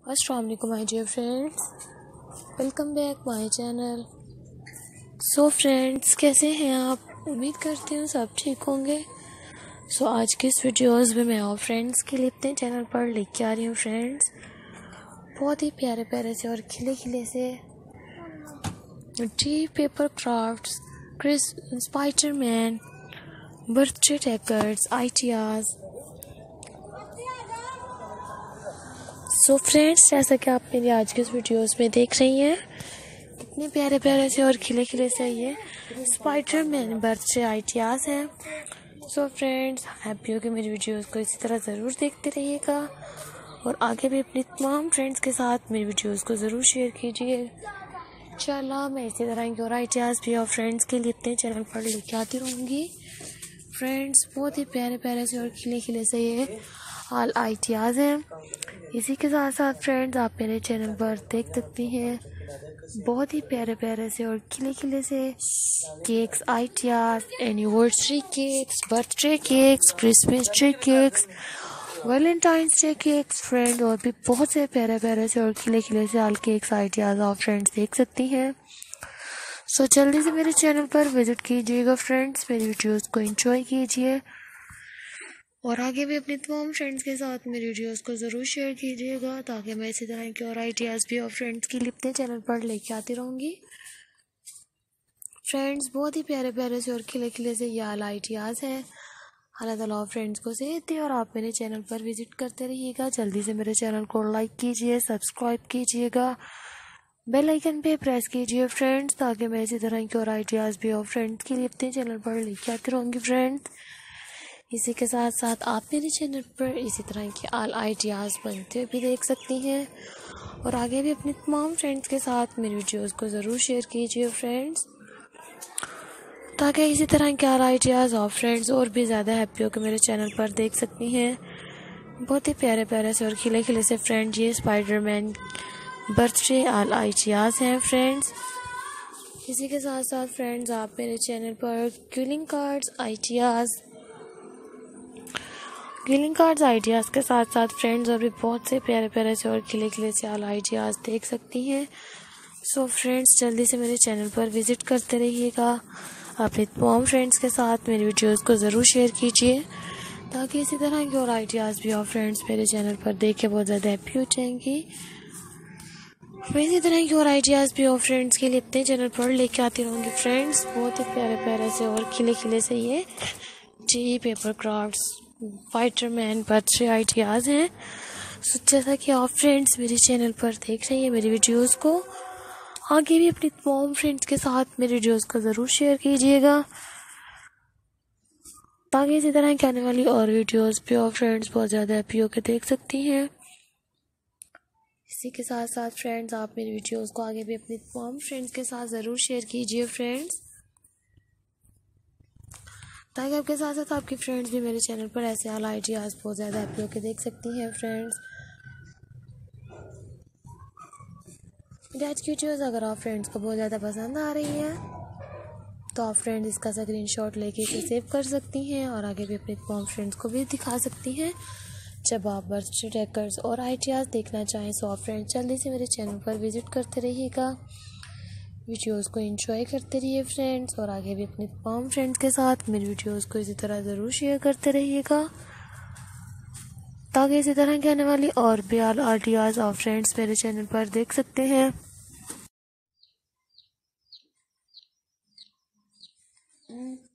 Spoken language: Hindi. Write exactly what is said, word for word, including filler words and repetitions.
अस्सलाम वालेकुम my dear friends, welcome back my channel. So friends, कैसे हैं आप? उम्मीद करती हूँ सब ठीक होंगे। सो so, आज के इस वीडियोस में मैं और फ्रेंड्स के लिए अपने चैनल पर लेके आ रही हूँ फ्रेंड्स बहुत ही प्यारे प्यारे से और खिले खिले से tea paper crafts, Chris Spiderman, birthday decors, ideas. So friends, जैसा कि आप मेरी आज के इस वीडियोस में देख रही हैं, कितने प्यारे प्यारे से और खिले खिले से ये स्पाइडरमैन बर्थडे आइडियाज़ हैं। सो फ्रेंड्स, हैप्पी हो कि मेरी वीडियोस को इसी तरह ज़रूर देखते रहिएगा और आगे भी अपनी तमाम फ्रेंड्स के साथ मेरी वीडियोस को ज़रूर शेयर कीजिए। इंशाल्लाह मैं इसी तरह की और आइडियाज़ भी और फ्रेंड्स के लिए अपने चैनल पर लेके आती रहूँगी। फ्रेंड्स, बहुत ही प्यारे प्यारे से और खिले खिले से ये ऑल आइडियाज़ हैं। इसी के साथ साथ फ्रेंड्स, आप मेरे चैनल पर देख सकती हैं बहुत ही प्यारे प्यारे से और खिले खिले से cakes ideas, anniversary cakes, birthday cakes, Christmas tree cakes, Valentine's day cakes friend, और भी बहुत से प्यारे प्यारे से और खिले खिले से ऑल केक्स आइडियाज़ आप फ्रेंड्स देख सकती हैं। सो so, जल्दी से मेरे चैनल पर विजिट कीजिएगा फ्रेंड्स, मेरी वीडियोस को एंजॉय कीजिए और आगे भी अपने तमाम फ्रेंड्स के साथ मेरी वीडियोस को ज़रूर शेयर कीजिएगा ताकि मैं इसी तरह की और आइडियाज़ भी और फ्रेंड्स के लिए अपने चैनल पर लेके आती रहूँगी। फ्रेंड्स, बहुत ही प्यारे प्यारे से और खिले खिले से ये आल आइडियाज़ हैं। अल्लाह ताला फ्रेंड्स को सेहत दे और आप मेरे चैनल पर विजिट करते रहिएगा। जल्दी से मेरे चैनल को लाइक कीजिए, सब्सक्राइब कीजिएगा, बेल आइकन पे प्रेस कीजिए फ्रेंड्स ताकि मैं इसी तरह की और आइडियाज़ भी और फ्रेंड्स के लिए अपने चैनल पर लेके आती रहूँगी। फ्रेंड्स, इसी के साथ साथ आप मेरे चैनल पर इसी तरह के आल आइडियाज़ बनते भी देख सकती हैं और आगे भी अपने तमाम फ्रेंड्स के साथ मेरी वीडियोस को ज़रूर शेयर कीजिए फ्रेंड्स ताकि इसी तरह के आल आइडियाज़ और फ्रेंड्स और भी ज़्यादा हैप्पी होकर मेरे चैनल पर देख सकती हैं। बहुत ही प्यारे प्यारे से और खिले खिले से फ्रेंड्स ये स्पाइडरमैन बर्थडे आल आइडियाज़ हैं फ्रेंड्स। इसी के साथ साथ फ्रेंड्स, आप मेरे चैनल पर greeting cards ideas greeting cards ideas के साथ साथ फ्रेंड्स और भी बहुत से प्यारे प्यारे से और खिले खिले से आल आइडियाज़ देख सकती हैं। सो फ्रेंड्स, जल्दी से मेरे चैनल पर विजिट करते रहिएगा, अपने तमाम फ्रेंड्स के साथ मेरी वीडियोस को ज़रूर शेयर कीजिए ताकि इसी तरह के और आइडियाज़ भी और फ्रेंड्स मेरे चैनल पर देख के बहुत ज़्यादा हैप्पी हो जाएंगी। मैं इसी तरह की और आइडियाज़ भी और फ्रेंड्स के लिए अपने चैनल पर लेके आती रहूँगी। फ्रेंड्स, बहुत ही प्यारे प्यारे से और खिले खिले से ये tea paper crafts Spiderman birthday ideas हैं। सो जैसा कि आप फ्रेंड्स मेरे चैनल पर देख रही हैं मेरी वीडियोस को, आगे भी अपनी तमाम फ्रेंड्स के साथ मेरी वीडियोस को ज़रूर शेयर कीजिएगा ताकि इसी तरह की आने वाली और वीडियोस भी और फ्रेंड्स बहुत ज़्यादा हैप्पी होकर देख सकती हैं। इसी के साथ साथ फ्रेंड्स, आप मेरी वीडियोस को आगे भी अपने तमाम फ्रेंड्स के साथ ज़रूर शेयर कीजिए फ्रेंड्स ताकि आपके साथ साथ आपकी फ्रेंड्स भी मेरे चैनल पर ऐसे आल आइडियाज़ बहुत ज़्यादा हैप्पी होकर देख सकती हैं। फ्रेंड्स, आज की वीडियोज़ अगर आप फ्रेंड्स को बहुत ज़्यादा पसंद आ रही है तो आप फ्रेंड्स इसका स्क्रीनशॉट लेके इसे सेव कर सकती हैं और आगे भी अपने तमाम फ्रेंड्स को भी दिखा सकती हैं जब आप बर्थडे डेकर्स और आइडियाज़ देखना चाहें। सो आप फ्रेंड्स जल्दी से मेरे चैनल पर विजिट करते रहिएगा, वीडियोस को एंजॉय करते रहिए फ्रेंड्स और आगे भी अपने तमाम फ्रेंड्स के साथ मेरी वीडियोस को इसी तरह ज़रूर शेयर करते रहिएगा ताकि इसी तरह के आने वाली और भी आल आइडियाज़ आप फ्रेंड्स मेरे चैनल पर देख सकते हैं।